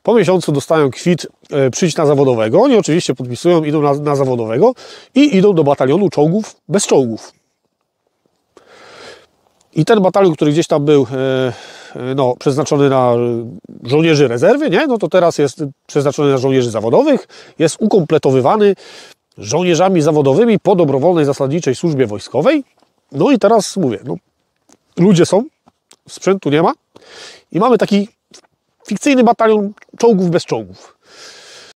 Po miesiącu dostają kwit, przyjść na zawodowego. Oni oczywiście podpisują, idą na zawodowego i idą do batalionu czołgów bez czołgów. I ten batalion, który gdzieś tam był no, przeznaczony na żołnierzy rezerwy, nie? No to teraz jest przeznaczony na żołnierzy zawodowych, jest ukompletowywany żołnierzami zawodowymi po dobrowolnej zasadniczej służbie wojskowej. No i teraz mówię, no, ludzie są, sprzętu nie ma i mamy taki fikcyjny batalion czołgów bez czołgów.